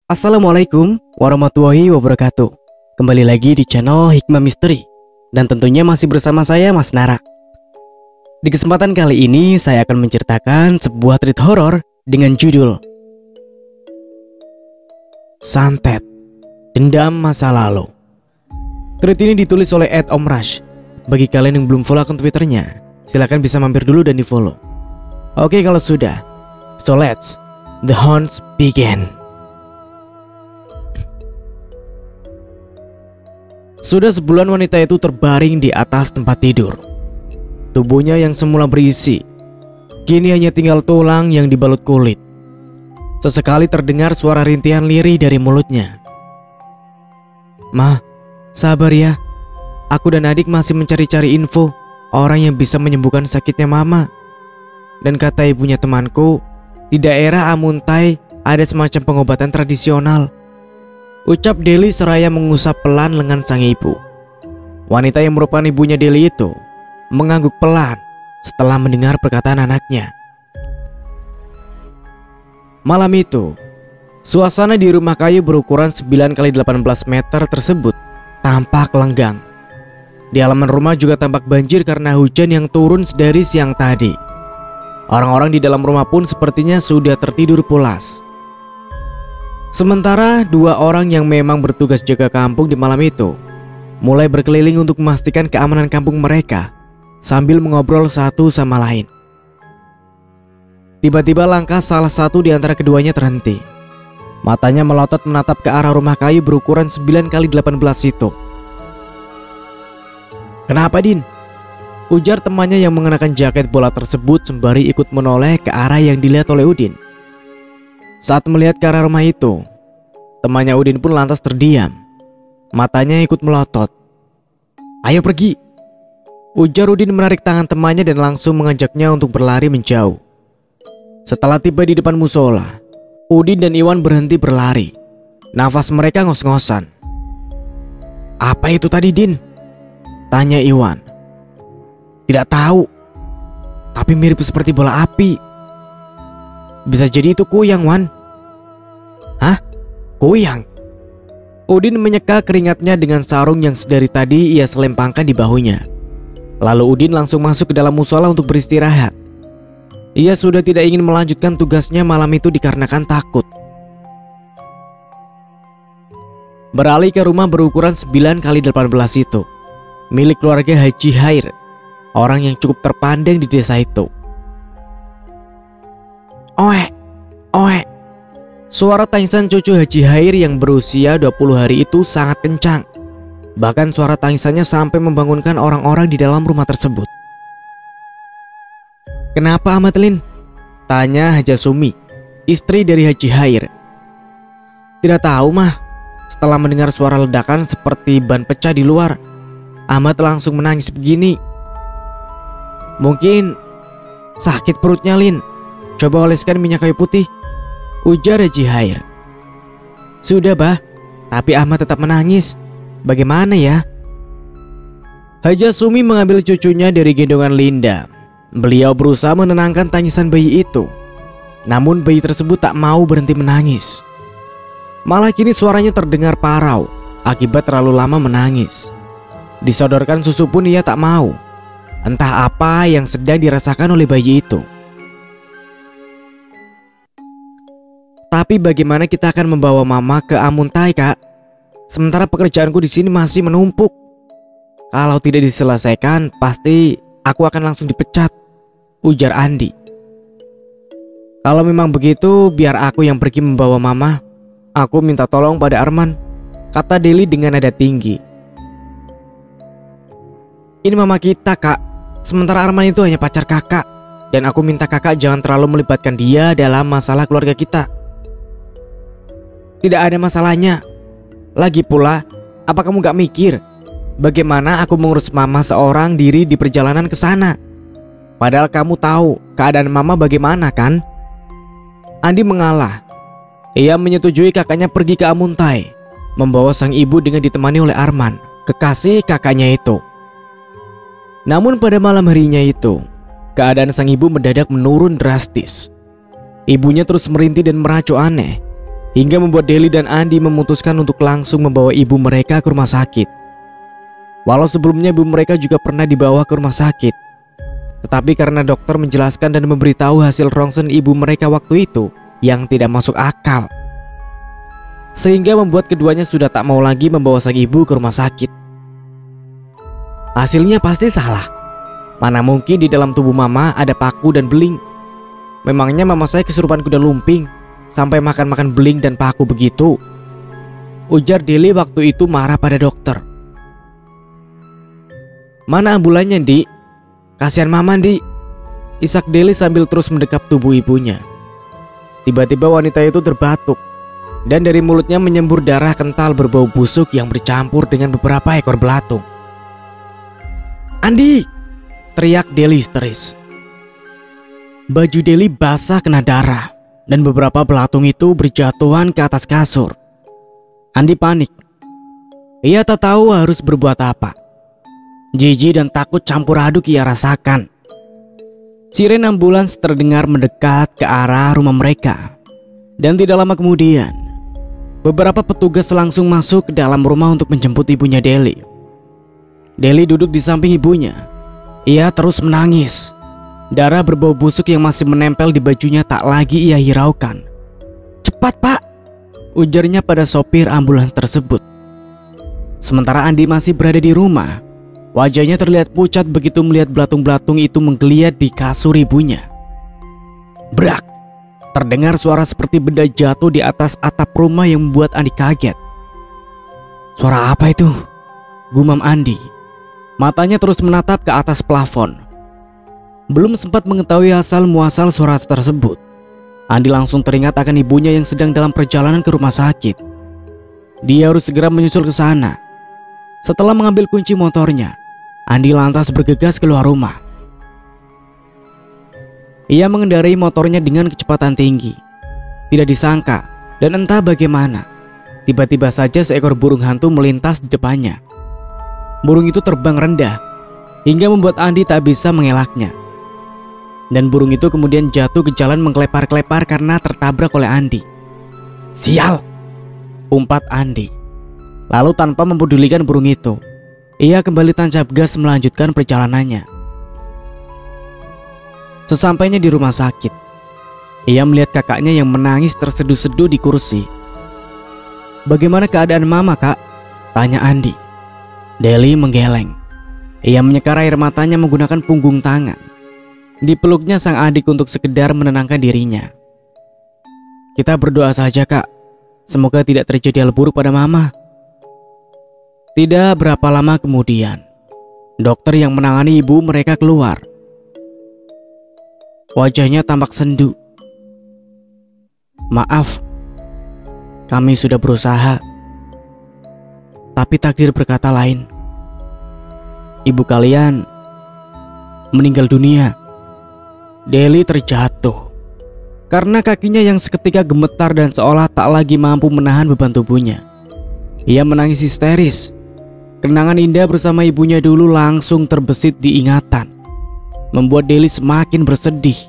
Assalamualaikum warahmatullahi wabarakatuh. Kembali lagi di channel Hikmah Misteri. Dan tentunya masih bersama saya Mas Nara. Di kesempatan kali ini saya akan menceritakan sebuah treat horor dengan judul Santet, Dendam Masa Lalu. Treat ini ditulis oleh @omrush. Bagi kalian yang belum follow akun Twitternya, silahkan bisa mampir dulu dan di follow. Oke kalau sudah, so let's the haunts begin. Sudah sebulan wanita itu terbaring di atas tempat tidur. Tubuhnya yang semula berisi, kini hanya tinggal tulang yang dibalut kulit. Sesekali terdengar suara rintihan lirih dari mulutnya. "Ma, sabar ya. Aku dan adik masih mencari-cari info orang yang bisa menyembuhkan sakitnya mama. Dan kata ibunya temanku, di daerah Amuntai ada semacam pengobatan tradisional," ucap Deli seraya mengusap pelan lengan sang ibu. Wanita yang merupakan ibunya Deli itu mengangguk pelan setelah mendengar perkataan anaknya. Malam itu, suasana di rumah kayu berukuran 9x18 meter tersebut tampak lenggang. Di halaman rumah juga tampak banjir karena hujan yang turun dari siang tadi. Orang-orang di dalam rumah pun sepertinya sudah tertidur pulas. Sementara dua orang yang memang bertugas jaga kampung di malam itu mulai berkeliling untuk memastikan keamanan kampung mereka sambil mengobrol satu sama lain. Tiba-tiba langkah salah satu di antara keduanya terhenti. Matanya melotot menatap ke arah rumah kayu berukuran 9x18 itu. "Kenapa, Din?" ujar temannya yang mengenakan jaket bola tersebut sembari ikut menoleh ke arah yang dilihat oleh Udin. Saat melihat ke arah rumah itu, temannya Udin pun lantas terdiam. Matanya ikut melotot. "Ayo pergi," ujar Udin menarik tangan temannya dan langsung mengajaknya untuk berlari menjauh. Setelah tiba di depan musola, Udin dan Iwan berhenti berlari. Nafas mereka ngos-ngosan. "Apa itu tadi, Din?" tanya Iwan. "Tidak tahu, tapi mirip seperti bola api. Bisa jadi itu kuyang, Wan." "Hah? Kuyang?" Udin menyeka keringatnya dengan sarung yang sedari tadi ia selempangkan di bahunya. Lalu Udin langsung masuk ke dalam musola untuk beristirahat. Ia sudah tidak ingin melanjutkan tugasnya malam itu dikarenakan takut. Beralih ke rumah berukuran 9x18 itu, milik keluarga Haji Hair, orang yang cukup terpandang di desa itu. "Oe, oe." Suara tangisan cucu Haji Hair yang berusia 20 hari itu sangat kencang. Bahkan suara tangisannya sampai membangunkan orang-orang di dalam rumah tersebut. "Kenapa, Ahmad Lin?" tanya Haja Sumi, istri dari Haji Hair. "Tidak tahu, Mah. Setelah mendengar suara ledakan seperti ban pecah di luar, Ahmad langsung menangis begini. Mungkin sakit perutnya, Lin. Coba oleskan minyak kayu putih," ujar Haji Hair. "Sudah, Bah, tapi Ahmad tetap menangis. Bagaimana ya?" Haja Sumi mengambil cucunya dari gendongan Linda. Beliau berusaha menenangkan tangisan bayi itu. Namun bayi tersebut tak mau berhenti menangis. Malah kini suaranya terdengar parau akibat terlalu lama menangis. Disodorkan susu pun ia tak mau. Entah apa yang sedang dirasakan oleh bayi itu. "Tapi bagaimana kita akan membawa mama ke Amuntai, Kak? Sementara pekerjaanku di sini masih menumpuk. Kalau tidak diselesaikan, pasti aku akan langsung dipecat," ujar Andi. "Kalau memang begitu, biar aku yang pergi membawa mama. Aku minta tolong pada Arman," kata Deli dengan nada tinggi. "Ini mama kita, Kak. Sementara Arman itu hanya pacar kakak. Dan aku minta kakak jangan terlalu melibatkan dia dalam masalah keluarga kita." "Tidak ada masalahnya. Lagi pula, apa kamu gak mikir bagaimana aku mengurus mama seorang diri di perjalanan ke sana? Padahal kamu tahu keadaan mama bagaimana, kan?" Andi mengalah. Ia menyetujui kakaknya pergi ke Amuntai, membawa sang ibu dengan ditemani oleh Arman, kekasih kakaknya itu. Namun pada malam harinya itu, keadaan sang ibu mendadak menurun drastis. Ibunya terus merintih dan meracau aneh. hingga membuat Deli dan Andi memutuskan untuk langsung membawa ibu mereka ke rumah sakit. Walau sebelumnya ibu mereka juga pernah dibawa ke rumah sakit, tetapi karena dokter menjelaskan dan memberitahu hasil rongsen ibu mereka waktu itu yang tidak masuk akal, sehingga membuat keduanya sudah tak mau lagi membawa sang ibu ke rumah sakit. Hasilnya pasti salah. Mana mungkin di dalam tubuh mama ada paku dan beling. Memangnya mama saya kesurupan kuda lumping sampai makan-makan beling dan paku begitu? Ujar Deli waktu itu marah pada dokter. Mana ambulannya, Di? Kasihan mama, Di. Isak Deli sambil terus mendekap tubuh ibunya. Tiba-tiba wanita itu terbatuk dan dari mulutnya menyembur darah kental berbau busuk yang bercampur dengan beberapa ekor belatung. "Andi!" teriak Deli histeris. Baju Deli basah kena darah dan beberapa belatung itu berjatuhan ke atas kasur. Andi panik. Ia tak tahu harus berbuat apa. Jijik dan takut campur aduk ia rasakan. Siren ambulans terdengar mendekat ke arah rumah mereka. Dan tidak lama kemudian, beberapa petugas langsung masuk ke dalam rumah untuk menjemput ibunya Deli. Deli duduk di samping ibunya. Ia terus menangis. Darah berbau busuk yang masih menempel di bajunya tak lagi ia hiraukan. "Cepat, Pak!" ujarnya pada sopir ambulans tersebut. Sementara Andi masih berada di rumah, wajahnya terlihat pucat begitu melihat belatung-belatung itu menggeliat di kasur ibunya. Brak! Terdengar suara seperti benda jatuh di atas atap rumah yang membuat Andi kaget. "Suara apa itu?" gumam Andi. Matanya terus menatap ke atas plafon. Belum sempat mengetahui asal muasal suara tersebut, Andi langsung teringat akan ibunya yang sedang dalam perjalanan ke rumah sakit. Dia harus segera menyusul ke sana. Setelah mengambil kunci motornya, Andi lantas bergegas keluar rumah. Ia mengendarai motornya dengan kecepatan tinggi. Tidak disangka dan entah bagaimana, tiba-tiba saja seekor burung hantu melintas di depannya. Burung itu terbang rendah hingga membuat Andi tak bisa mengelaknya. Dan burung itu kemudian jatuh ke jalan mengkelepar-kelepar karena tertabrak oleh Andi. "Sial!" umpat Andi. Lalu tanpa mempedulikan burung itu, ia kembali tancap gas melanjutkan perjalanannya. Sesampainya di rumah sakit, ia melihat kakaknya yang menangis terseduh-seduh di kursi. "Bagaimana keadaan mama, Kak?" tanya Andi. Deli menggeleng. Ia menyekar air matanya menggunakan punggung tangan. Dipeluknya sang adik untuk sekedar menenangkan dirinya. "Kita berdoa saja, Kak. Semoga tidak terjadi hal buruk pada mama." Tidak berapa lama kemudian, dokter yang menangani ibu mereka keluar. Wajahnya tampak sendu. "Maaf, kami sudah berusaha, tapi takdir berkata lain. Ibu kalian meninggal dunia." Deli terjatuh karena kakinya yang seketika gemetar dan seolah tak lagi mampu menahan beban tubuhnya. Ia menangis histeris. Kenangan indah bersama ibunya dulu langsung terbesit di ingatan, membuat Deli semakin bersedih.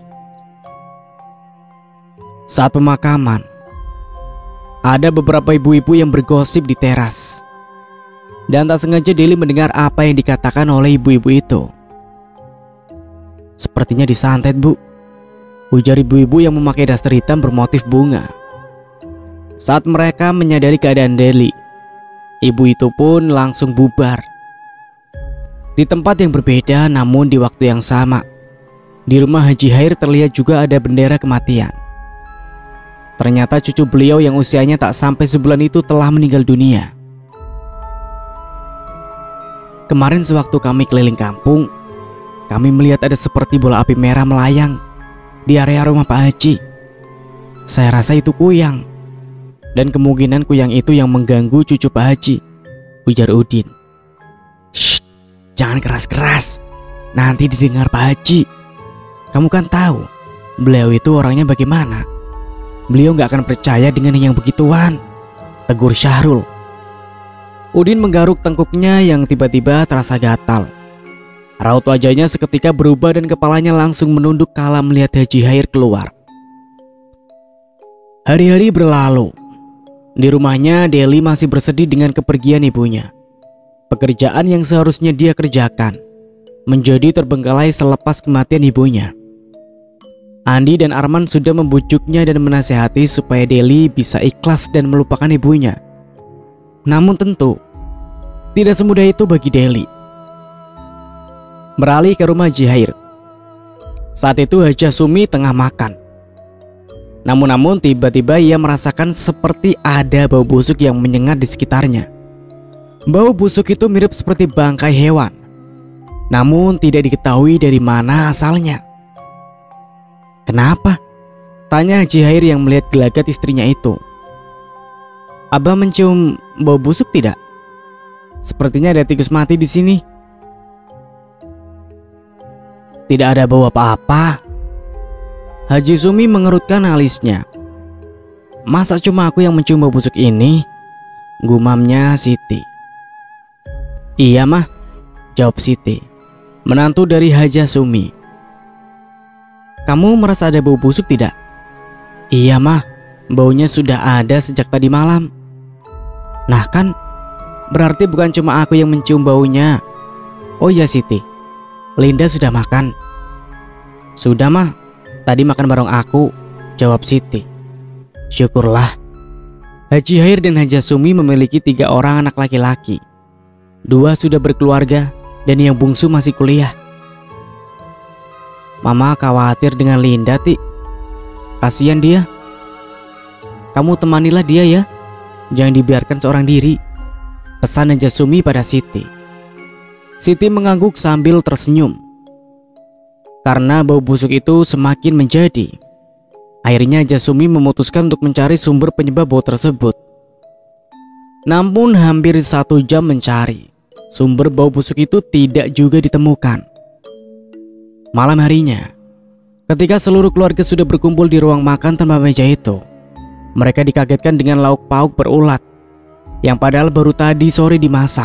Saat pemakaman, ada beberapa ibu-ibu yang bergosip di teras. Dan tak sengaja Deli mendengar apa yang dikatakan oleh ibu-ibu itu. "Sepertinya disantet, Bu," ujar ibu-ibu yang memakai daster hitam bermotif bunga. Saat mereka menyadari keadaan Deli, ibu itu pun langsung bubar. Di tempat yang berbeda namun di waktu yang sama, di rumah Haji Hair terlihat juga ada bendera kematian. Ternyata cucu beliau yang usianya tak sampai sebulan itu telah meninggal dunia. Kemarin sewaktu kami keliling kampung, kami melihat ada seperti bola api merah melayang di area rumah Pak Haji. Saya rasa itu kuyang, dan kemungkinan kuyang itu yang mengganggu cucu Pak Haji, ujar Udin. "Shh, jangan keras-keras, nanti didengar Pak Haji. Kamu kan tahu, beliau itu orangnya bagaimana. Beliau gak akan percaya dengan yang begituan," tegur Syahrul. Udin menggaruk tengkuknya yang tiba-tiba terasa gatal. Raut wajahnya seketika berubah dan kepalanya langsung menunduk kala melihat Haji Hair keluar. Hari-hari berlalu Di rumahnya, Deli masih bersedih dengan kepergian ibunya. Pekerjaan yang seharusnya dia kerjakan menjadi terbengkalai selepas kematian ibunya. Andi dan Arman sudah membujuknya dan menasehati supaya Deli bisa ikhlas dan melupakan ibunya. Namun tentu tidak semudah itu bagi Deli. Beralih ke rumah Haji. Saat itu Haja Sumi tengah makan. Namun tiba-tiba ia merasakan seperti ada bau busuk yang menyengat di sekitarnya. Bau busuk itu mirip seperti bangkai hewan, namun tidak diketahui dari mana asalnya. Kenapa? Tanya Haji Hair yang melihat gelagat istrinya itu. Abah mencium bau busuk tidak? Sepertinya ada tikus mati di sini. Tidak ada bau apa-apa. Haji Sumi mengerutkan alisnya. Masa cuma aku yang mencium bau busuk ini? Gumamnya Siti. Iya mah, jawab Siti, menantu dari Haja Sumi. Kamu merasa ada bau busuk tidak? Iya mah, baunya sudah ada sejak tadi malam. Nah kan, berarti bukan cuma aku yang mencium baunya. Oh ya Siti, Linda sudah makan? Sudah mah, tadi makan bareng aku, jawab Siti. Syukurlah. Haji Hair dan Haja Sumi memiliki 3 orang anak laki-laki. 2 sudah berkeluarga dan yang bungsu masih kuliah. Mama khawatir dengan Linda, Ti. Kasihan dia. Kamu temanilah dia ya, jangan dibiarkan seorang diri, pesan Haja Sumi pada Siti. Siti mengangguk sambil tersenyum. Karena bau busuk itu semakin menjadi, akhirnya Haja Sumi memutuskan untuk mencari sumber penyebab bau tersebut. Namun hampir 1 jam mencari, sumber bau busuk itu tidak juga ditemukan. Malam harinya, ketika seluruh keluarga sudah berkumpul di ruang makan tanpa meja itu, mereka dikagetkan dengan lauk pauk berulat yang padahal baru tadi sore dimasak.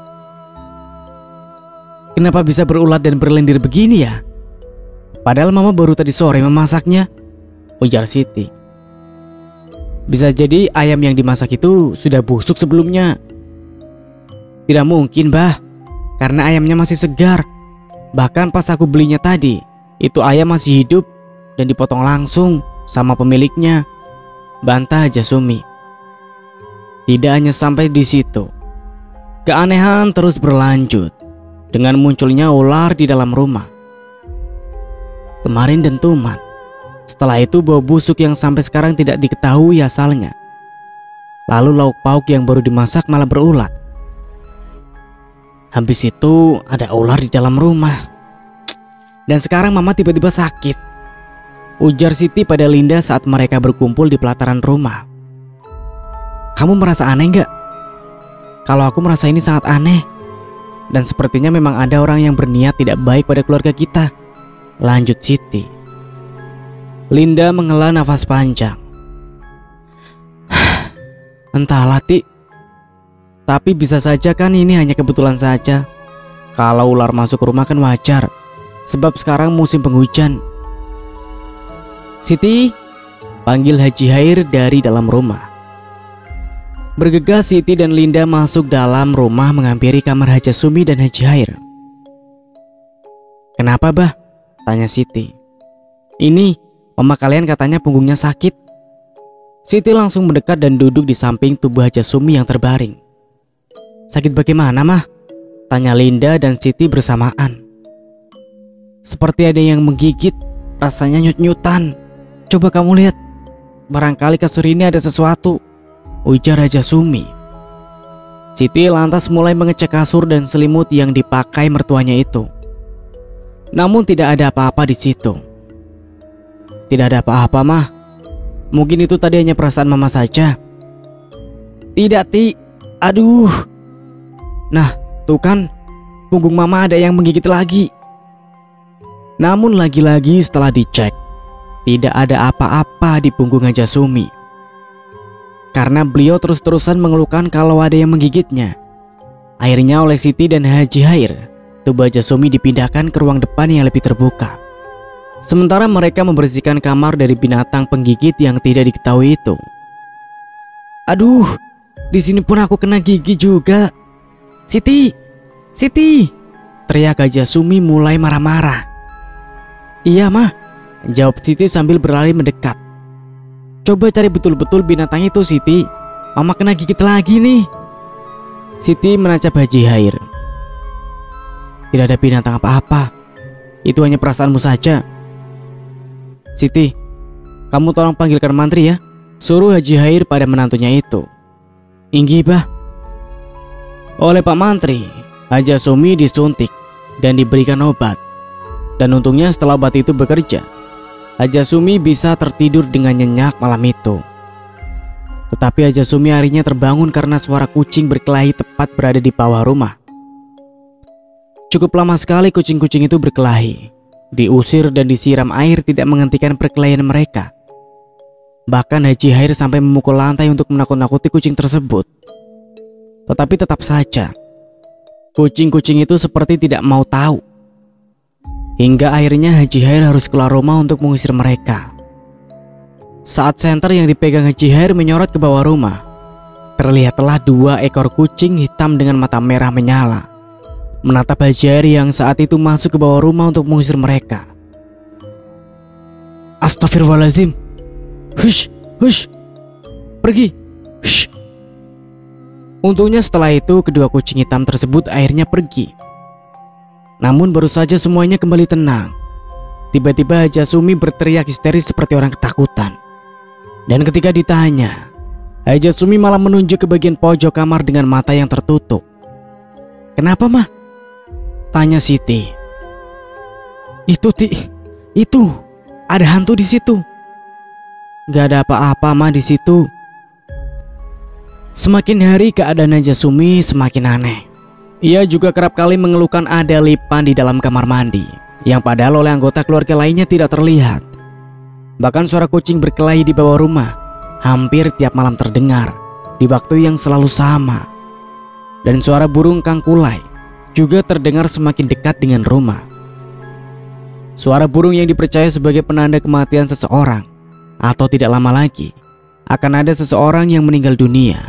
Kenapa bisa berulat dan berlendir begini ya? Padahal mama baru tadi sore memasaknya, ujar Siti. Bisa jadi ayam yang dimasak itu sudah busuk sebelumnya. Tidak mungkin, Bah, karena ayamnya masih segar. Bahkan pas aku belinya tadi, itu ayam masih hidup dan dipotong langsung sama pemiliknya, bantah Haja Sumi. Tidak hanya sampai di situ, keanehan terus berlanjut dengan munculnya ular di dalam rumah. Kemarin dentuman, setelah itu bau busuk yang sampai sekarang tidak diketahui asalnya. Lalu lauk pauk yang baru dimasak malah berulat. Habis itu ada ular di dalam rumah. Dan sekarang mama tiba-tiba sakit, ujar Siti pada Linda saat mereka berkumpul di pelataran rumah. Kamu merasa aneh nggak? Kalau aku merasa ini sangat aneh. Dan sepertinya memang ada orang yang berniat tidak baik pada keluarga kita, lanjut Siti. Linda menghela nafas panjang. Entahlah, Ti. Tapi bisa saja kan ini hanya kebetulan saja. Kalau ular masuk rumah kan wajar, sebab sekarang musim penghujan. Siti, panggil Haji Hair dari dalam rumah. Bergegas Siti dan Linda masuk dalam rumah menghampiri kamar Haja Sumi dan Haji Hair. Kenapa, Bah? Tanya Siti. Ini, mama kalian katanya punggungnya sakit. Siti langsung mendekat dan duduk di samping tubuh Haja Sumi yang terbaring. Sakit bagaimana, Mah? Tanya Linda dan Siti bersamaan. Seperti ada yang menggigit, rasanya nyut-nyutan. Coba kamu lihat, barangkali kasur ini ada sesuatu, ujar Haja Sumi. Siti lantas mulai mengecek kasur dan selimut yang dipakai mertuanya itu. Namun tidak ada apa-apa di situ. Tidak ada apa-apa, Mah. Mungkin itu tadi hanya perasaan mama saja. Tidak, Ti. Aduh. Nah, tuh kan, punggung mama ada yang menggigit lagi. Namun lagi-lagi setelah dicek, tidak ada apa-apa di punggung Haja Sumi. Karena beliau terus-terusan mengeluhkan kalau ada yang menggigitnya. Akhirnya oleh Siti dan Haji Hair, tubuh Haja Sumi dipindahkan ke ruang depan yang lebih terbuka. Sementara mereka membersihkan kamar dari binatang penggigit yang tidak diketahui itu. Aduh, di sini pun aku kena gigi juga. Siti, Siti, teriak Haja Sumi mulai marah-marah. Iya mah, jawab Siti sambil berlari mendekat. Coba cari betul-betul binatang itu Siti, mama kena gigit lagi nih. Siti menancap Haji Hair. Tidak ada binatang apa-apa, itu hanya perasaanmu saja. Siti, kamu tolong panggilkan mantri ya, suruh Haji Hair pada menantunya itu. Inggi bah. Oleh Pak Mantri, Haja Sumi disuntik dan diberikan obat. Dan untungnya setelah obat itu bekerja, Haja Sumi bisa tertidur dengan nyenyak malam itu. Tetapi Haja Sumi harinya terbangun karena suara kucing berkelahi tepat berada di bawah rumah. Cukup lama sekali kucing-kucing itu berkelahi. Diusir dan disiram air tidak menghentikan perkelahian mereka. Bahkan Haji Hair sampai memukul lantai untuk menakut-nakuti kucing tersebut. Tetapi tetap saja kucing-kucing itu seperti tidak mau tahu. Hingga akhirnya Haji Hair harus keluar rumah untuk mengusir mereka. Saat senter yang dipegang Haji Hair menyorot ke bawah rumah, terlihatlah 2 ekor kucing hitam dengan mata merah menyala menatap Haji Hair yang saat itu masuk ke bawah rumah untuk mengusir mereka. Astagfirullahaladzim. Hush, hush, pergi. Hush. Untungnya setelah itu kedua kucing hitam tersebut akhirnya pergi. Namun baru saja semuanya kembali tenang, tiba-tiba Haja Sumi berteriak histeris seperti orang ketakutan. Dan ketika ditanya, Haja Sumi malah menunjuk ke bagian pojok kamar dengan mata yang tertutup. Kenapa mah? Tanya Siti. Itu ada hantu di situ. Gak ada apa-apa mah di situ. Semakin hari keadaan Haja Sumi semakin aneh. Ia juga kerap kali mengeluhkan ada lipan di dalam kamar mandi, yang padahal oleh anggota keluarga lainnya tidak terlihat. Bahkan suara kucing berkelahi di bawah rumah hampir tiap malam terdengar di waktu yang selalu sama. Dan suara burung kangkulai juga terdengar semakin dekat dengan rumah. Suara burung yang dipercaya sebagai penanda kematian seseorang, atau tidak lama lagi akan ada seseorang yang meninggal dunia.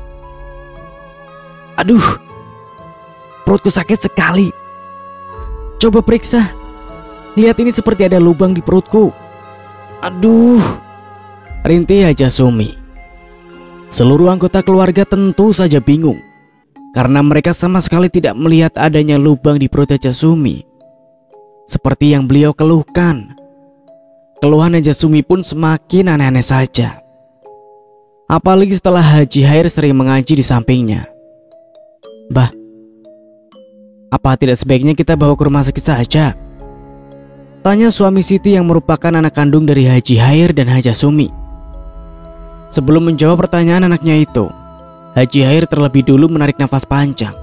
Aduh, perutku sakit sekali. Coba periksa. Lihat, ini seperti ada lubang di perutku. Aduh, rintih Haja Sumi. Seluruh anggota keluarga tentu saja bingung, karena mereka sama sekali tidak melihat adanya lubang di perut Haja Sumi seperti yang beliau keluhkan. Keluhan Haja Sumi pun semakin aneh-aneh saja. Apalagi setelah Haji Hair sering mengaji di sampingnya. Bah, apa tidak sebaiknya kita bawa ke rumah sakit saja? Tanya suami Siti yang merupakan anak kandung dari Haji Hair dan Haja Sumi. Sebelum menjawab pertanyaan anaknya itu, Haji Hair terlebih dulu menarik nafas panjang.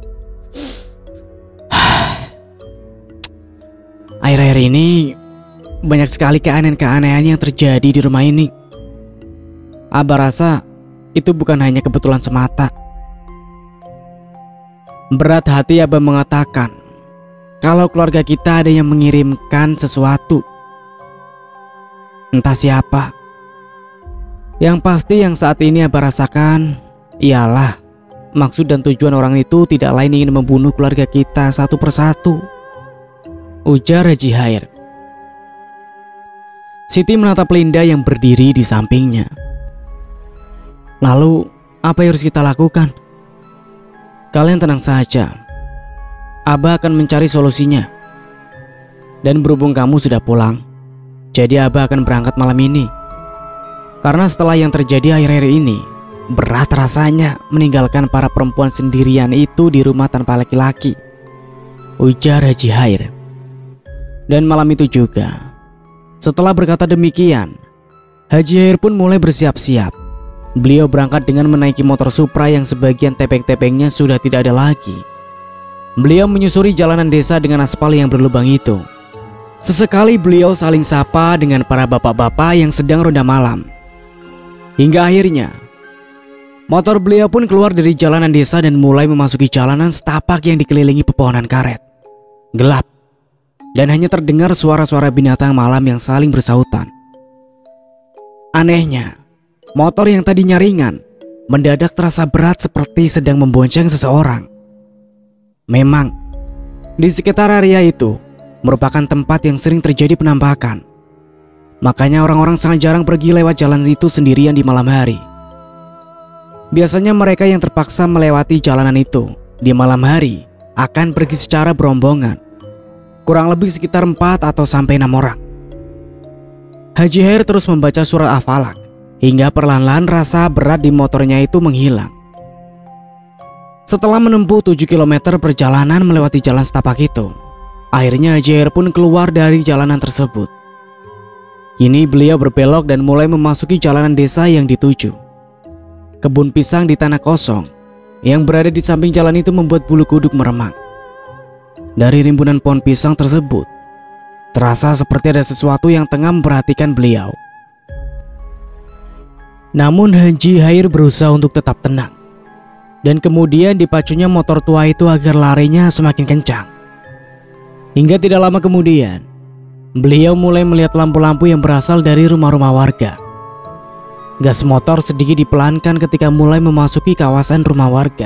Akhir-akhir ini banyak sekali keanehan-keanehan yang terjadi di rumah ini. Abah rasa itu bukan hanya kebetulan semata. Berat hati Abah mengatakan kalau keluarga kita ada yang mengirimkan sesuatu. Entah siapa. Yang pasti yang saat ini Abah rasakan ialah maksud dan tujuan orang itu tidak lain ingin membunuh keluarga kita satu persatu, ujar Haji Hair. Siti menatap Linda yang berdiri di sampingnya. Lalu apa yang harus kita lakukan? Kalian tenang saja, Abah akan mencari solusinya. Dan berhubung kamu sudah pulang, jadi Abah akan berangkat malam ini. Karena setelah yang terjadi akhir-akhir ini, berat rasanya meninggalkan para perempuan sendirian itu di rumah tanpa laki-laki, ujar Haji Hair. Dan malam itu juga, setelah berkata demikian, Haji Hair pun mulai bersiap-siap. Beliau berangkat dengan menaiki motor Supra yang sebagian tepeng-tepengnya sudah tidak ada lagi. Beliau menyusuri jalanan desa dengan aspal yang berlubang itu. Sesekali beliau saling sapa dengan para bapak-bapak yang sedang ronda malam. Hingga akhirnya motor beliau pun keluar dari jalanan desa dan mulai memasuki jalanan setapak yang dikelilingi pepohonan karet. Gelap, dan hanya terdengar suara-suara binatang malam yang saling bersautan. Anehnya, motor yang tadinya ringan mendadak terasa berat seperti sedang membonceng seseorang. Memang, di sekitar area itu merupakan tempat yang sering terjadi penampakan. Makanya orang-orang sangat jarang pergi lewat jalan itu sendirian di malam hari. Biasanya mereka yang terpaksa melewati jalanan itu di malam hari akan pergi secara berombongan, kurang lebih sekitar 4 atau sampai 6 orang. Haji Hair terus membaca surat Al-Falaq hingga perlahan-lahan rasa berat di motornya itu menghilang. Setelah menempuh 7 km perjalanan melewati jalan setapak itu, akhirnya Haji Hair pun keluar dari jalanan tersebut. Kini beliau berbelok dan mulai memasuki jalanan desa yang dituju. Kebun pisang di tanah kosong yang berada di samping jalan itu membuat bulu kuduk meremang. Dari rimbunan pohon pisang tersebut, terasa seperti ada sesuatu yang tengah memperhatikan beliau. Namun Haji Hair berusaha untuk tetap tenang. Dan kemudian dipacunya motor tua itu agar larinya semakin kencang. Hingga tidak lama kemudian, beliau mulai melihat lampu-lampu yang berasal dari rumah-rumah warga. Gas motor sedikit dipelankan ketika mulai memasuki kawasan rumah warga.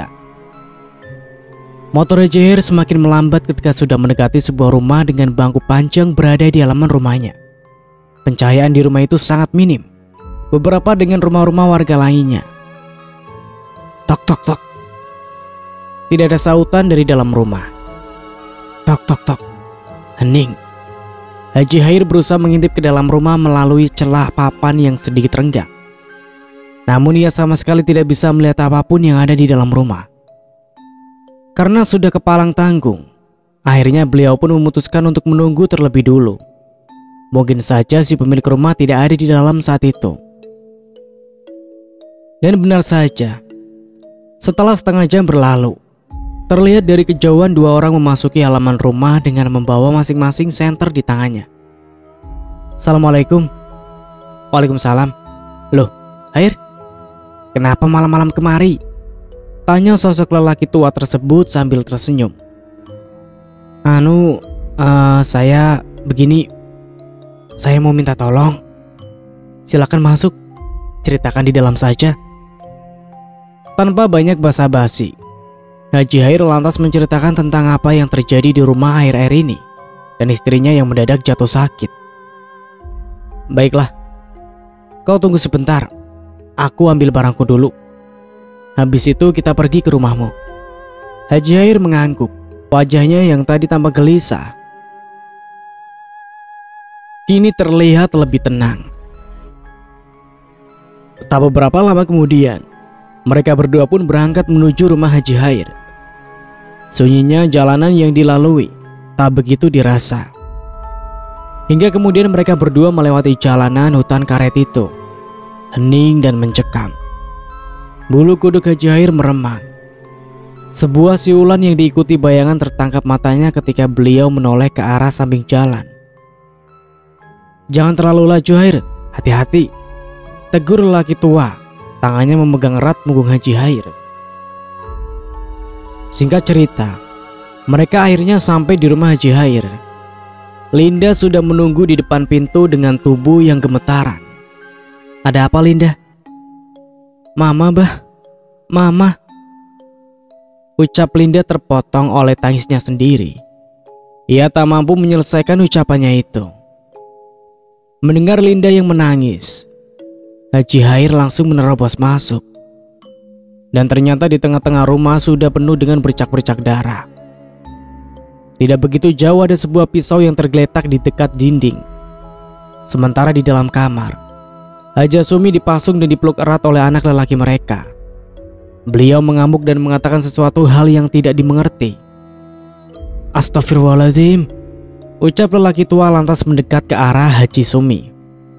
Motor Haji Hair semakin melambat ketika sudah mendekati sebuah rumah dengan bangku panjang berada di halaman rumahnya. Pencahayaan di rumah itu sangat minim, beberapa dengan rumah-rumah warga lainnya. Tok tok tok. Tidak ada sautan dari dalam rumah. Tok tok tok. Hening. Haji Hair berusaha mengintip ke dalam rumah melalui celah papan yang sedikit renggang. Namun ia sama sekali tidak bisa melihat apapun yang ada di dalam rumah. Karena sudah kepalang tanggung, akhirnya beliau pun memutuskan untuk menunggu terlebih dulu. Mungkin saja si pemilik rumah tidak ada di dalam saat itu. Dan benar saja, setelah setengah jam berlalu, terlihat dari kejauhan 2 orang memasuki halaman rumah dengan membawa masing-masing senter di tangannya. Assalamualaikum. Waalaikumsalam. Loh, Hair, kenapa malam-malam kemari? Tanya sosok lelaki tua tersebut sambil tersenyum. Saya begini, saya mau minta tolong. Silakan masuk, ceritakan di dalam saja. Tanpa banyak basa-basi, Haji Hair lantas menceritakan tentang apa yang terjadi di rumah akhir-akhir ini dan istrinya yang mendadak jatuh sakit. Baiklah, kau tunggu sebentar, aku ambil barangku dulu. Habis itu kita pergi ke rumahmu. Haji Hair mengangguk, wajahnya yang tadi tampak gelisah kini terlihat lebih tenang. Tak beberapa lama kemudian, mereka berdua pun berangkat menuju rumah Haji Hair. Sunyinya jalanan yang dilalui tak begitu dirasa. Hingga kemudian mereka berdua melewati jalanan hutan karet itu, hening dan mencekam. Bulu kuduk Haji Hair meremang. Sebuah siulan yang diikuti bayangan tertangkap matanya ketika beliau menoleh ke arah samping jalan. Jangan terlalu laju Hair, hati-hati, tegur lelaki tua, tangannya memegang erat punggung Haji Hair. Singkat cerita, mereka akhirnya sampai di rumah Haji Hair. Linda sudah menunggu di depan pintu dengan tubuh yang gemetaran. Ada apa Linda? Mama bah, Mama. Ucap Linda terpotong oleh tangisnya sendiri. Ia tak mampu menyelesaikan ucapannya itu. Mendengar Linda yang menangis, Haji Hair langsung menerobos masuk. Dan ternyata di tengah-tengah rumah sudah penuh dengan bercak-bercak darah. Tidak begitu jauh ada sebuah pisau yang tergeletak di dekat dinding. Sementara di dalam kamar, Haja Sumi dipasung dan dipeluk erat oleh anak lelaki mereka. Beliau mengamuk dan mengatakan sesuatu hal yang tidak dimengerti. Astagfirullahaladzim, ucap lelaki tua lantas mendekat ke arah Haji Sumi.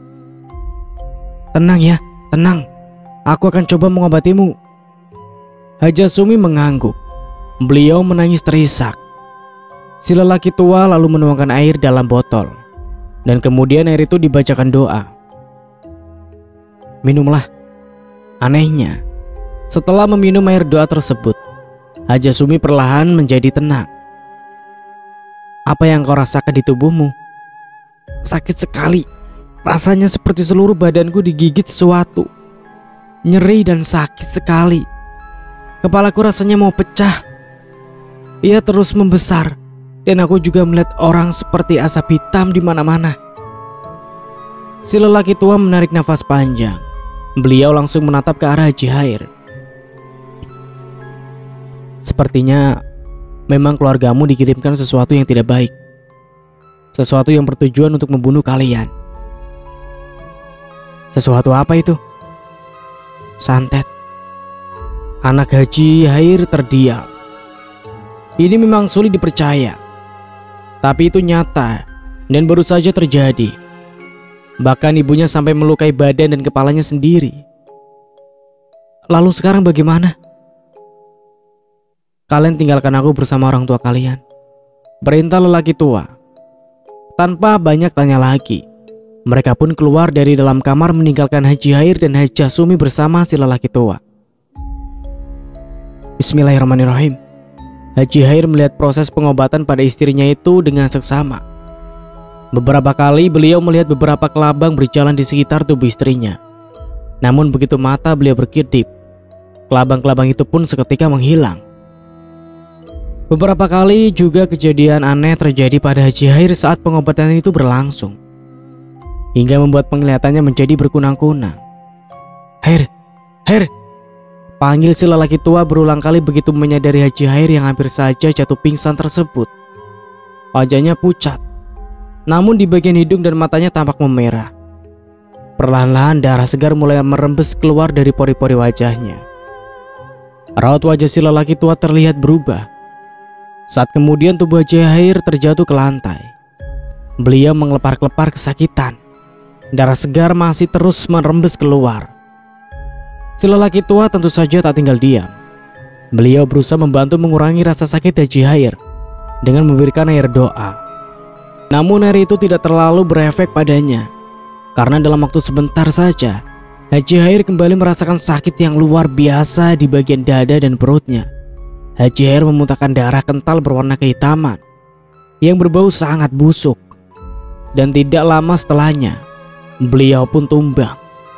Tenang ya, tenang, aku akan coba mengobatimu. Haja Sumi mengangguk. Beliau menangis terisak. Si lelaki tua lalu menuangkan air dalam botol, dan kemudian air itu dibacakan doa. Minumlah. Anehnya, setelah meminum air doa tersebut, Haja Sumi perlahan menjadi tenang. Apa yang kau rasakan di tubuhmu? Sakit sekali. Rasanya seperti seluruh badanku digigit sesuatu. Nyeri dan sakit sekali. Kepalaku rasanya mau pecah. Ia terus membesar dan aku juga melihat orang seperti asap hitam di mana-mana. Si lelaki tua menarik nafas panjang. Beliau langsung menatap ke arah Haji Hair. Sepertinya memang keluargamu dikirimkan sesuatu yang tidak baik. Sesuatu yang bertujuan untuk membunuh kalian. Sesuatu apa itu? Santet. Anak Haji Hair terdiam. Ini memang sulit dipercaya, tapi itu nyata dan baru saja terjadi. Bahkan ibunya sampai melukai badan dan kepalanya sendiri. Lalu sekarang bagaimana? Kalian tinggalkan aku bersama orang tua kalian, perintah lelaki tua. Tanpa banyak tanya lagi, mereka pun keluar dari dalam kamar meninggalkan Haji Hair dan Hajah Sumi bersama si lelaki tua. Bismillahirrahmanirrahim. Haji Hair melihat proses pengobatan pada istrinya itu dengan seksama. Beberapa kali beliau melihat beberapa kelabang berjalan di sekitar tubuh istrinya. Namun begitu mata beliau berkedip, kelabang-kelabang itu pun seketika menghilang. Beberapa kali juga kejadian aneh terjadi pada Haji Hair saat pengobatan itu berlangsung, hingga membuat penglihatannya menjadi berkunang-kunang. Hair, Hair, panggil si lelaki tua berulang kali begitu menyadari Haji Hair yang hampir saja jatuh pingsan tersebut. Wajahnya pucat, namun di bagian hidung dan matanya tampak memerah. Perlahan-lahan darah segar mulai merembes keluar dari pori-pori wajahnya. Raut wajah si lelaki tua terlihat berubah. Saat kemudian tubuh Haji Hair terjatuh ke lantai. Beliau mengelepar-kelepar kesakitan. Darah segar masih terus merembes keluar. Si lelaki tua tentu saja tak tinggal diam. Beliau berusaha membantu mengurangi rasa sakit Haji Hair dengan memberikan air doa. Namun air itu tidak terlalu berefek padanya, karena dalam waktu sebentar saja Haji Hair kembali merasakan sakit yang luar biasa di bagian dada dan perutnya. Haji Hair memuntahkan darah kental berwarna kehitaman yang berbau sangat busuk. Dan tidak lama setelahnya beliau pun tumbang.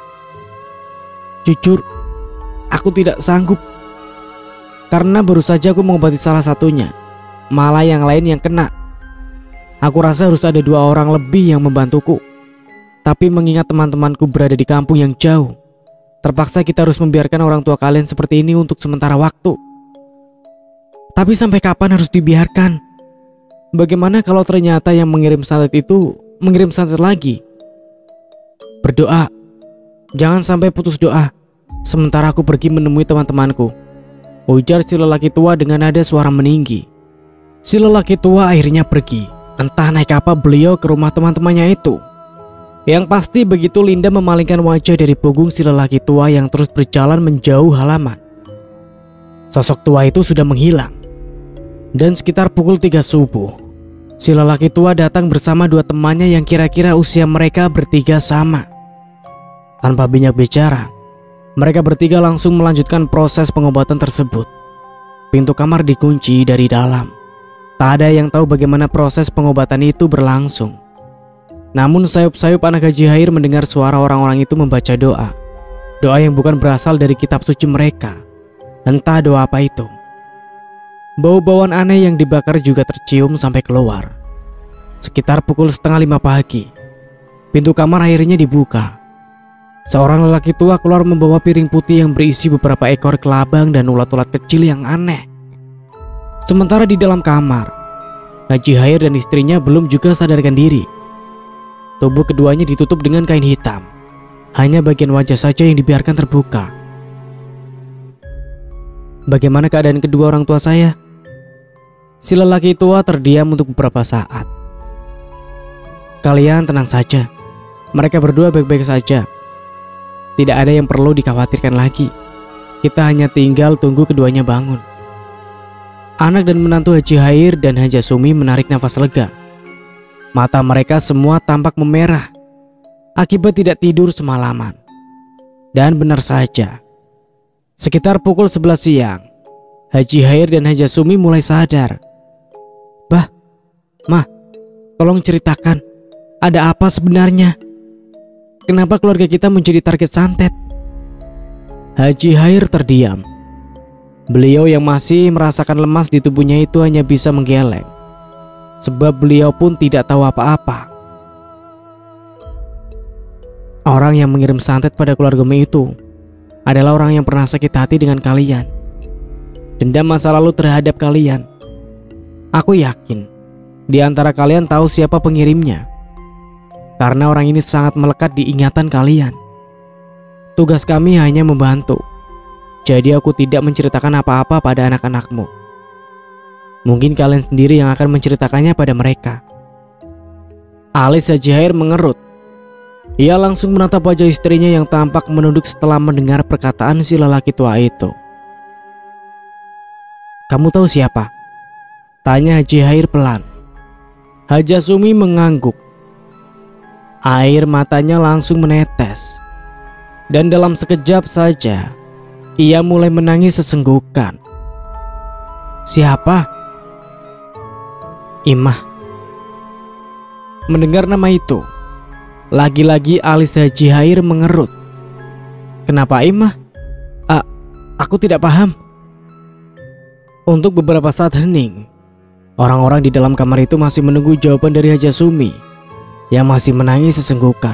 Jujur, aku tidak sanggup, karena baru saja aku mengobati salah satunya, malah yang lain yang kena. Aku rasa harus ada 2 orang lebih yang membantuku. Tapi mengingat teman-temanku berada di kampung yang jauh, terpaksa kita harus membiarkan orang tua kalian seperti ini untuk sementara waktu. Tapi sampai kapan harus dibiarkan? Bagaimana kalau ternyata yang mengirim santet itu mengirim santet lagi? Berdoa, jangan sampai putus doa, sementara aku pergi menemui teman-temanku, ujar si lelaki tua dengan nada suara meninggi. Si lelaki tua akhirnya pergi. Entah naik apa beliau ke rumah teman-temannya itu. Yang pasti begitu Linda memalingkan wajah dari punggung si lelaki tua yang terus berjalan menjauh halaman, sosok tua itu sudah menghilang. Dan sekitar pukul 3 subuh, si lelaki tua datang bersama 2 temannya yang kira-kira usia mereka bertiga sama. Tanpa banyak bicara, mereka bertiga langsung melanjutkan proses pengobatan tersebut. Pintu kamar dikunci dari dalam. Tak ada yang tahu bagaimana proses pengobatan itu berlangsung. Namun sayup-sayup anak Haji Hair mendengar suara orang-orang itu membaca doa. Doa yang bukan berasal dari kitab suci mereka. Entah doa apa itu. Bau-bauan aneh yang dibakar juga tercium sampai keluar. Sekitar pukul 4:30 pagi, pintu kamar akhirnya dibuka. Seorang lelaki tua keluar membawa piring putih yang berisi beberapa ekor kelabang dan ulat-ulat kecil yang aneh. Sementara di dalam kamar, Haji Hair dan istrinya belum juga sadarkan diri. Tubuh keduanya ditutup dengan kain hitam. Hanya bagian wajah saja yang dibiarkan terbuka. Bagaimana keadaan kedua orang tua saya? Si lelaki tua terdiam untuk beberapa saat. Kalian tenang saja. Mereka berdua baik-baik saja. Tidak ada yang perlu dikhawatirkan lagi. Kita hanya tinggal tunggu keduanya bangun. Anak dan menantu Haji Hair dan Hajah Sumi menarik nafas lega. Mata mereka semua tampak memerah akibat tidak tidur semalaman. Dan benar saja, sekitar pukul 11 siang, Haji Hair dan Hajah Sumi mulai sadar. Bah, Ma, tolong ceritakan, ada apa sebenarnya? Kenapa keluarga kita menjadi target santet? Haji Hair terdiam. Beliau yang masih merasakan lemas di tubuhnya itu hanya bisa menggeleng, sebab beliau pun tidak tahu apa-apa. Orang yang mengirim santet pada keluargamu itu adalah orang yang pernah sakit hati dengan kalian, dendam masa lalu terhadap kalian. Aku yakin di antara kalian tahu siapa pengirimnya, karena orang ini sangat melekat di ingatan kalian. Tugas kami hanya membantu, jadi aku tidak menceritakan apa-apa pada anak-anakmu. Mungkin kalian sendiri yang akan menceritakannya pada mereka. Alis Haji Hair mengerut. Ia langsung menatap wajah istrinya yang tampak menunduk setelah mendengar perkataan si lelaki tua itu. Kamu tahu siapa? Tanya Haji Hair pelan. Haja Sumi mengangguk. Air matanya langsung menetes. Dan dalam sekejap saja ia mulai menangis sesenggukan. Siapa? Imah. Mendengar nama itu, lagi-lagi alis Haji Hair mengerut. Kenapa Imah? Aku tidak paham. Untuk beberapa saat hening, orang-orang di dalam kamar itu masih menunggu jawaban dari Haja Sumi yang masih menangis sesenggukan.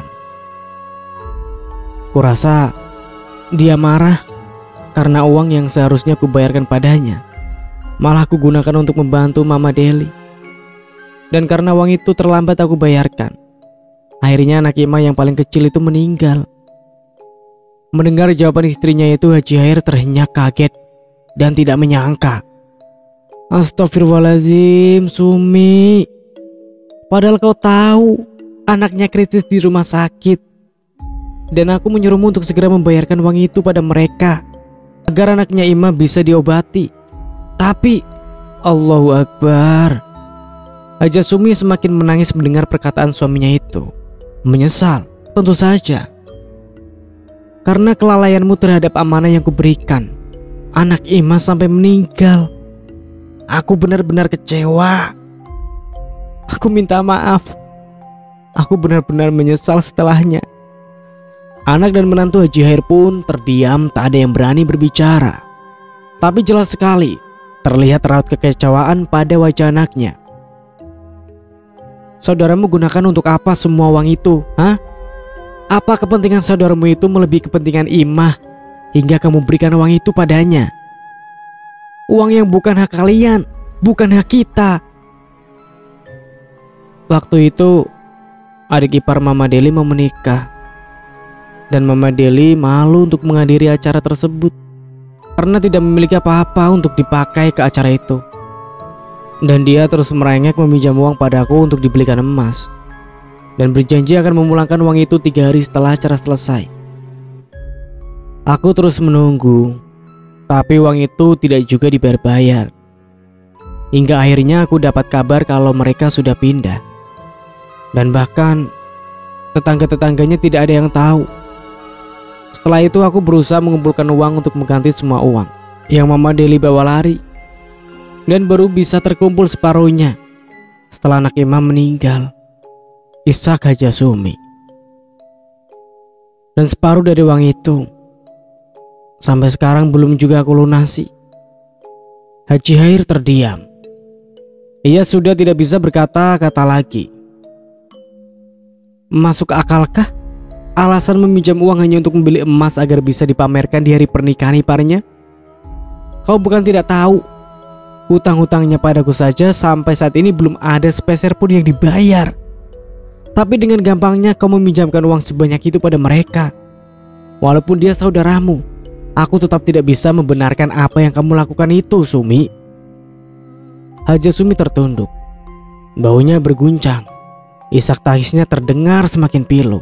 Kurasa dia marah karena uang yang seharusnya kubayarkan padanya malah kugunakan untuk membantu Mama Deli. Dan karena uang itu terlambat aku bayarkan, akhirnya anak Imah yang paling kecil itu meninggal. Mendengar jawaban istrinya itu, Haji Hair terhenyak kaget dan tidak menyangka. Astagfirullahaladzim, Sumi. Padahal kau tahu anaknya kritis di rumah sakit, dan aku menyuruhmu untuk segera membayarkan uang itu pada mereka agar anaknya Imah bisa diobati. Tapi Allahu Akbar. Haja Sumi semakin menangis mendengar perkataan suaminya itu. Menyesal, tentu saja. Karena kelalaianmu terhadap amanah yang kuberikan, anak Imah sampai meninggal. Aku benar-benar kecewa. Aku minta maaf. Aku benar-benar menyesal setelahnya. Anak dan menantu Haji Hair pun terdiam, tak ada yang berani berbicara. Tapi jelas sekali terlihat raut kekecewaan pada wajah anaknya. Saudaramu gunakan untuk apa semua uang itu? Hah? Apa kepentingan saudaramu itu melebihi kepentingan Imah hingga kamu berikan uang itu padanya? Uang yang bukan hak kalian, bukan hak kita. Waktu itu adik ipar Mama Deli mau menikah, dan Mama Deli malu untuk menghadiri acara tersebut karena tidak memiliki apa-apa untuk dipakai ke acara itu. Dan dia terus merengek meminjam uang padaku untuk dibelikan emas, dan berjanji akan memulangkan uang itu 3 hari setelah acara selesai. Aku terus menunggu, tapi uang itu tidak juga dibayar-bayar. Hingga akhirnya aku dapat kabar kalau mereka sudah pindah, dan bahkan tetangga-tetangganya tidak ada yang tahu. Setelah itu aku berusaha mengumpulkan uang untuk mengganti semua uang yang Mama Deli bawa lari, dan baru bisa terkumpul separuhnya setelah anak Imah meninggal, Ishak Haja Sumi. Dan separuh dari uang itu sampai sekarang belum juga aku lunasi. Haji Hair terdiam. Ia sudah tidak bisa berkata-kata lagi. Masuk akalkah alasan meminjam uang hanya untuk membeli emas agar bisa dipamerkan di hari pernikahan iparnya? Kau bukan tidak tahu, hutang-hutangnya padaku saja sampai saat ini belum ada sepeser pun yang dibayar. Tapi dengan gampangnya kau meminjamkan uang sebanyak itu pada mereka. Walaupun dia saudaramu, aku tetap tidak bisa membenarkan apa yang kamu lakukan itu, Sumi. Haja Sumi tertunduk. Baunya berguncang. Isak tangisnya terdengar semakin pilu.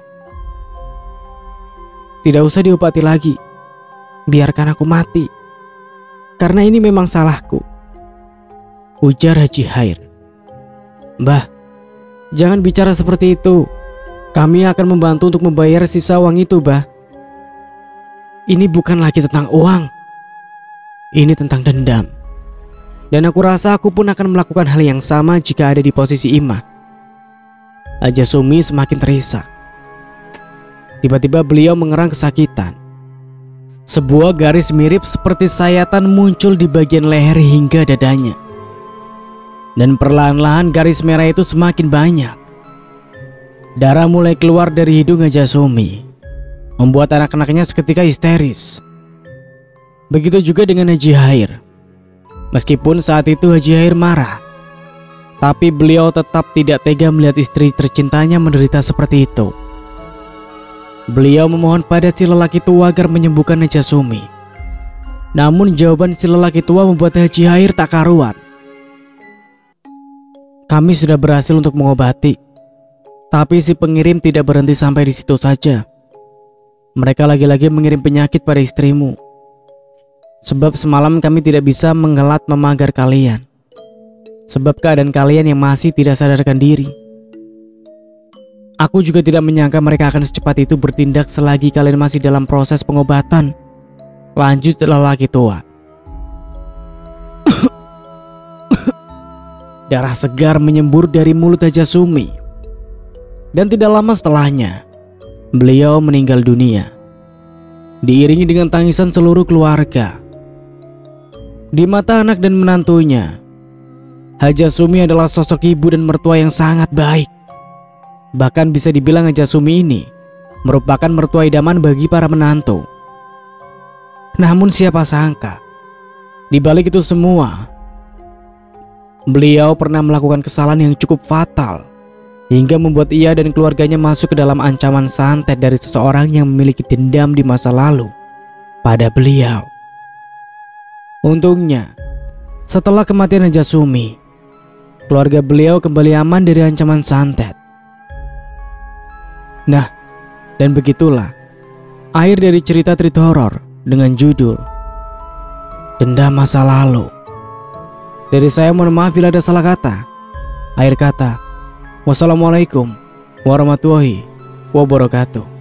Tidak usah diobati lagi. Biarkan aku mati. Karena ini memang salahku, ujar Haji Hair. Mbah, jangan bicara seperti itu. Kami akan membantu untuk membayar sisa uang itu, Mbah. Ini bukan lagi tentang uang. Ini tentang dendam. Dan aku rasa aku pun akan melakukan hal yang sama jika ada di posisi Imah. Haja Sumi semakin terisak. Tiba-tiba beliau mengerang kesakitan. Sebuah garis mirip seperti sayatan muncul di bagian leher hingga dadanya. Dan perlahan-lahan garis merah itu semakin banyak. Darah mulai keluar dari hidung Haji Sumi, membuat anak-anaknya seketika histeris. Begitu juga dengan Haji Hair. Meskipun saat itu Haji Hair marah, tapi beliau tetap tidak tega melihat istri tercintanya menderita seperti itu. Beliau memohon pada si lelaki tua agar menyembuhkan Haji Sumi. Namun jawaban si lelaki tua membuat Haji Hair tak karuan. Kami sudah berhasil untuk mengobati, tapi si pengirim tidak berhenti sampai di situ saja. Mereka lagi-lagi mengirim penyakit pada istrimu. Sebab semalam kami tidak bisa menghelat memagar kalian. Sebab keadaan kalian yang masih tidak sadarkan diri. Aku juga tidak menyangka mereka akan secepat itu bertindak selagi kalian masih dalam proses pengobatan. Lanjut lelaki tua. Darah segar menyembur dari mulut Haji Sumi. Dan tidak lama setelahnya, beliau meninggal dunia, diiringi dengan tangisan seluruh keluarga. Di mata anak dan menantunya, Haji Sumi adalah sosok ibu dan mertua yang sangat baik. Bahkan bisa dibilang Haji Sumi ini merupakan mertua idaman bagi para menantu. Namun siapa sangka, di balik itu semua, beliau pernah melakukan kesalahan yang cukup fatal, hingga membuat ia dan keluarganya masuk ke dalam ancaman santet dari seseorang yang memiliki dendam di masa lalu pada beliau. Untungnya, setelah kematian Haji Sumi, keluarga beliau kembali aman dari ancaman santet. Nah, dan begitulah akhir dari cerita treat horor dengan judul Dendam Masa Lalu. Dari saya mohon maaf bila ada salah kata. Akhir kata, wassalamualaikum warahmatullahi wabarakatuh.